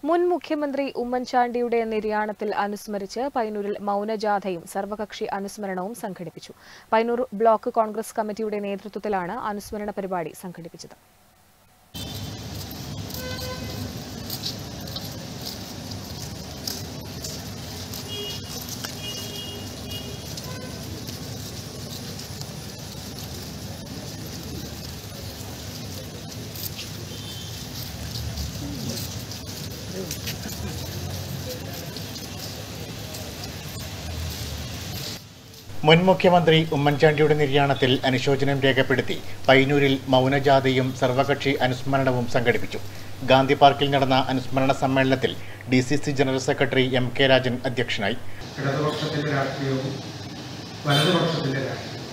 മുൻ മുഖ്യമന്ത്രി ഉമ്മൻചാണ്ടിയുടെ നിര്യാണത്തിൽ അനുസ്മരിച്ച് പയ്യന്നൂരിൽ മൗനജാഥയും സർവകക്ഷി അനുസ്മരണവും സംഘടിപ്പിച്ചു. പയ്യന്നൂർ ബ്ലോക്ക് കോൺഗ്രസ് കമ്മിറ്റിയുടെ നേതൃത്വത്തിലാണ് അനുസ്മരണ പരിപാടി സംഘടിപ്പിച്ചത്. മുൻ മുഖ്യമന്ത്രി ഉമ്മൻചാണ്ടിയുടെ നിര്യാണത്തിൽ അനുശോചനം രേഖപ്പെടുത്തി പയ്യന്നൂരിൽ മൗനജാഥയും സർവകക്ഷി അനുസ്മരണവും സംഘടിപ്പിച്ചു. ഗാന്ധി പാർക്കിൽ നടന്ന അനുസ്മരണ സമ്മേളനത്തിൽ DCC general secretary MK Rajan അധ്യക്ഷനായി. ഇടതുപക്ഷത്തിന്റെ രാഷ്ട്രീയവും വലതുപക്ഷത്തിന്റെ രാഷ്ട്രീയവും,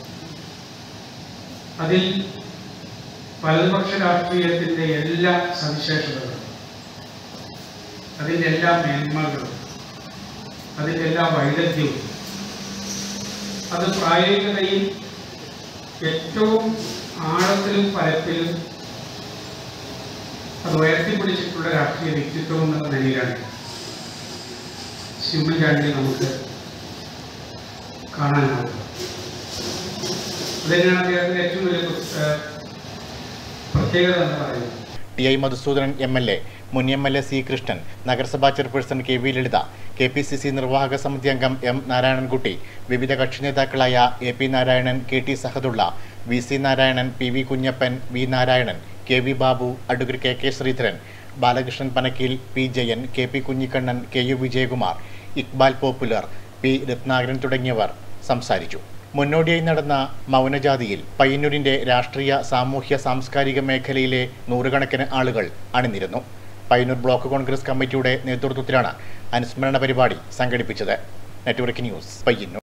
അതിൽ വലതുപക്ഷ രാഷ്ട്രീയത്തിന്റെ എല്ലാ സവിശേഷതകളും, അതിൻ്റെ എല്ലാ മേന്മകളും, അതിൻ്റെ എല്ലാ വൈദഗ്ധ്യവും, അത് പ്രായോഗികതയിൽ ഏറ്റവും ആഴത്തിലും പരത്തിലും അത് ഉയർത്തിപ്പിടിച്ചിട്ടുള്ള രാഷ്ട്രീയ വ്യക്തിത്വം എന്ന നിലയിലാണ് ഉമ്മൻചാണ്ടിയെ നമുക്ക് കാണാനാവുക. അതുതന്നെയാണ് അദ്ദേഹത്തിന്റെ ഏറ്റവും വലിയ പ്രത്യേകത എന്ന് പറയുന്നത്. TI മധുസൂദനൻ MLA, മുൻ MLA C കൃഷ്ണൻ, നഗരസഭാ ചെയർപേഴ്സൺ KV ലളിത, KPCC നിർവാഹക സമിതി അംഗം M നാരായണൻകുട്ടി, വിവിധ കക്ഷി നേതാക്കളായ AP Narayanan, KT Sahadulla, VC Narayanan, PV Kunhappan, V Narayanan, KV Babu, advocate KK Sreedharan, Balakrishnan Panakkeel, P Jayan, KP Kunhikannan, KU Vijayakumar, Iqbal Popular, P Ratnakaran തുടങ്ങിയവർ സംസാരിച്ചു. മുന്നോടിയായി നടന്ന മൗനജാഥയിൽ പയ്യന്നൂരിന്റെ രാഷ്ട്രീയ, സാമൂഹ്യ, സാംസ്കാരിക മേഖലയിലെ നൂറുകണക്കിന് ആളുകൾ അണിനിരന്നു. പയ്യന്നൂർ ബ്ലോക്ക് കോൺഗ്രസ് കമ്മിറ്റിയുടെ നേതൃത്വത്തിലാണ് അനുസ്മരണ പരിപാടി സംഘടിപ്പിച്ചത്. Network news, Payyanur.